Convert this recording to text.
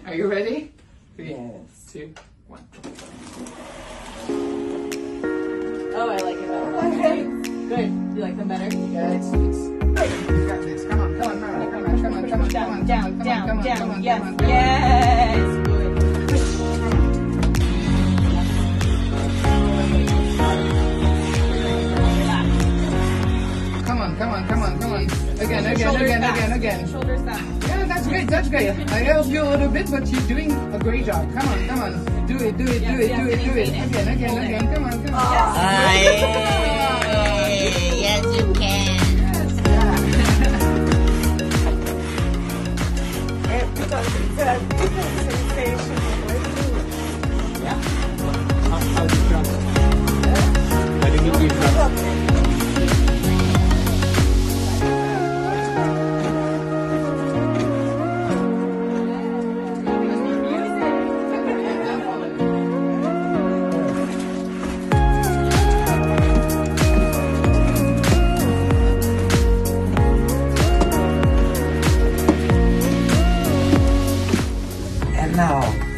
Are you ready? 3, Yes. 2, 1. Oh, I like it better. Good. You like them better? Yeah, it's you got this. Come on, Mara. Come on. Down. Yes. Good. Come on. Again. Shoulders back. Yeah, that's great. I helped you a little bit, but you're doing a great job. Come on. Do it. Again. Come on. Yes, you can. And now,